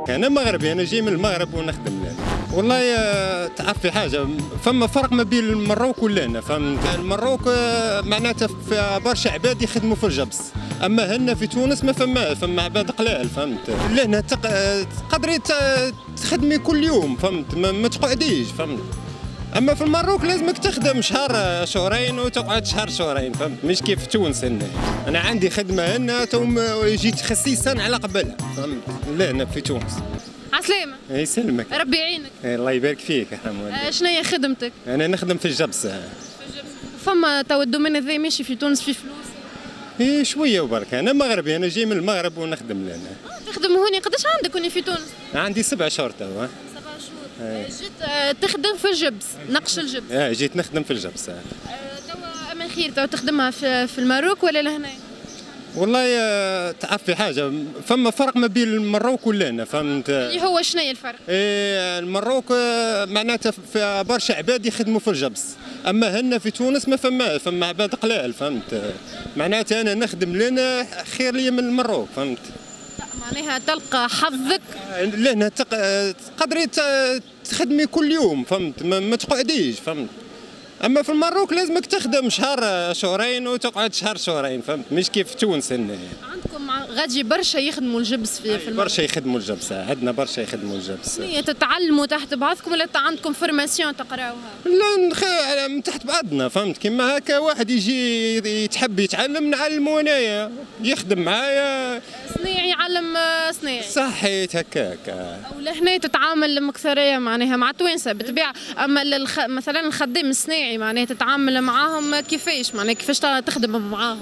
انا مغربي، انا جاي من المغرب ونخدم لهنا. والله تعرف في حاجه، فما فرق ما بين المروك ولهنا، فهمت؟ المروك معناتها في برشا عباد يخدموا في الجبس، اما هنا في تونس ما فما عباد قلال، فهمت؟ لهنا تقدري تخدمي كل يوم، فهمت؟ ما تقعديش، فهمت؟ اما في المروك لازمك تخدم شهر شهرين وتقعد شهر شهرين، فهمت؟ مش كيف تونس هنا. انا عندي خدمه هنا توم جيت خسيسا على قبلها، فهمت؟ لهنا في تونس. عسلامة. يسلمك. ربي يعينك. الله يبارك فيك يا حمود. شنو هي خدمتك؟ انا نخدم في الجبس. فما تو الدومين هذا ماشي في تونس في فلوس؟ ايه شويه وبرك، انا مغربي، انا جاي من المغرب ونخدم لهنا. تخدم هوني قداش عندك هوني في تونس؟ عندي 7 شهور توا. 7 شهور. جيت تخدم في الجبس، نقش الجبس. جيت نخدم في الجبس. توا اما خير، توا تخدمها في المروك ولا لهنا؟ والله تعرف في حاجه، فما فرق ما بين المروك ولهنا، فهمت؟ اللي هو شنو هي الفرق؟ المروك معناتها في برشا عباد يخدموا في الجبس، اما هنا في تونس ما فما عباد قلال، فهمت؟ معناتها انا نخدم لنا خير لي من المروك، فهمت؟ لا معناها تلقى حظك. لهنا تقدري تخدمي كل يوم، فهمت؟ ما تقعديش، فهمت؟ اما في المروك لازمك تخدم شهر شهرين وتقعد شهر شهرين، فهمت؟ مش كيف تونس هنا. عندكم غادي برشا يخدموا الجبس في المروك؟ برشا يخدموا الجبس، عندنا برشا يخدموا الجبس. هي تتعلموا تحت بعضكم ولا عندكم فورماسيون تقراوها؟ لا من تحت بعضنا، فهمت؟ كيما هكا واحد يجي يتحب يتعلم نعلمو انايا، يخدم معايا. صنيعي يعلم صنيعي. صحيت هكاك. او لهنا تتعامل مكثريه معناها مع توانسه بالطبيعه، اما مثلا الخدام الصناعي معناها تتعامل معاهم كيفاش؟ معناها كيفاش تخدم معاهم؟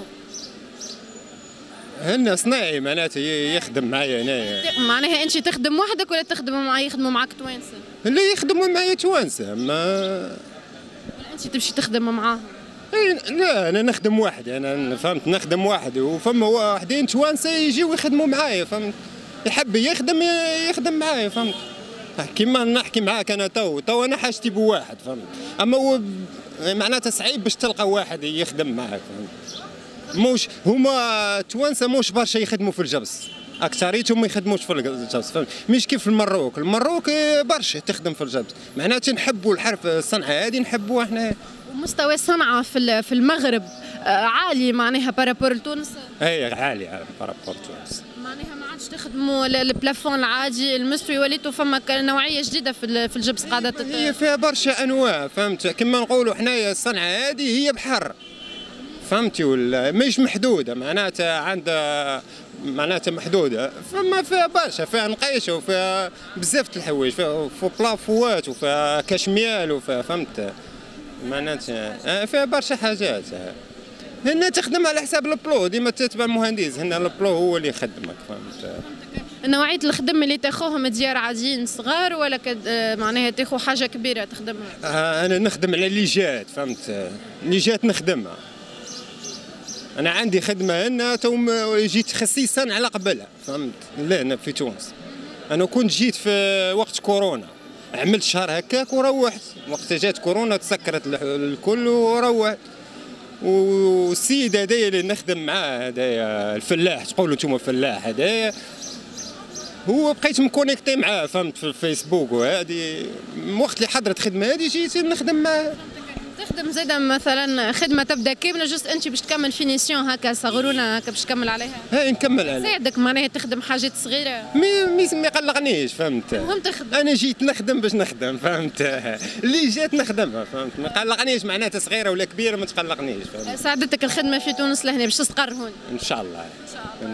هن صناعي معناته يخدم معايا هنايا. معناها انت تخدم وحدك ولا يخدموا معاك توانسه؟ لا يخدموا معايا توانسه، ولا انت تمشي تخدم معاهم؟ لا انا نخدم وحدي، انا فهمت نخدم وحدي، وفما واحدين توانسه يجيو يخدموا معايا، فهمت؟ يحب يخدم معايا، فهمت؟ كيما نحكي معاك انا تو انا حاجتي بواحد، فهمت؟ اما هو معناتها صعيب باش تلقى واحد يخدم معاك، فهمت؟ موش هما توانسه موش برشا يخدموا في الجبس، اكثريتهم ما يخدموش في الجبس، فهمت؟ مش كيف المروك برشا تخدم في الجبس، معناتها نحبوا الحرف الصنعه هذه نحبوها احنا. ومستوى الصنعه في المغرب عالي معناها بارابور تونس؟ اي عالي بارابور تونس. معناها ما عادش تخدموا البلافون العادي المستوي، وليتوا فما نوعيه جديده في الجبس قاعده هي فيها برشا انواع، فهمت؟ كما نقولوا حنايا الصنعه هذه هي بحر، فهمتي؟ ولا مش محدوده، معناتها عندها معناتها محدوده، فما فيها برشا، فيها نقيشه وفيها بزاف الحوايج، فيها بلافوات وفيها كشميال وفيها، فهمت؟ معناتها فيها برشا حاجات. هنا تخدم على حساب البلو، ديما تتبع المهندس، هنا البلو هو اللي يخدمك، فهمت؟ نوعية الخدم اللي تاخوهم ديار عاديين صغار ولا معناها تاخو حاجة كبيرة تخدمها؟ أنا نخدم على ليجات، فهمت؟ ليجات نخدمها. أنا عندي خدمة هنا توم جيت خسيسا على قبلها، فهمت؟ لهنا في تونس. أنا كنت جيت في وقت كورونا، عملت شهر هكاك وروحت، وقت جات كورونا تسكرت الكل وروحت. والسيد هذايا اللي نخدم معاه هذايا الفلاح، تقولوا انتم فلاح هذايا، هو بقيت مكونيكتي معاه، فهمت؟ في الفيسبوك، وهذه وقت اللي حضرت خدمه هذه جيت نخدم معاه. تخدم زاده مثلا خدمه تبدا كامله جوست انت باش تكمل فينيسيون هكا صغرونا هكا باش تكمل عليها؟ هاي نكمل عليها. ساعدك معناها تخدم حاجات صغيره؟ ما يقلقنيش، فهمت؟ المهم تخدم. انا جيت نخدم باش نخدم، فهمت؟ اللي جات نخدمها، فهمت؟ ما يقلقنيش معناتها صغيره ولا كبيره، ما تقلقنيش، فهمت؟ ساعدتك الخدمه في تونس لهنا باش تستقر هون؟ ان شاء الله.